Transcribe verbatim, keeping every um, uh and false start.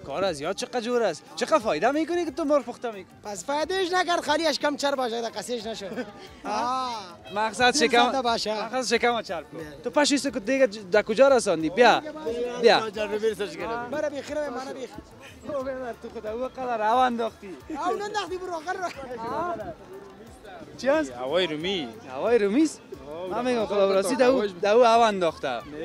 کار از یاد چقدر جور است. چقدر فایده میکنی که تو مرغ پخته میکنی؟ پس فایدهش نکرد خالی اشکم چر باشه قصیش نشو. آه مقصد زنده شکم باشه. مقصد شکم چرب کن. تو پشیست که دیگه در کجا رساندی؟ بیا بیا. مرا بیخیره من بیخ. تو خدا او قدر رو انداختی. او ننداختی برو آخر. چی هست؟ هوای رومی. هوای رومیست؟ من میگم خدا براستی دو دو او انداخته.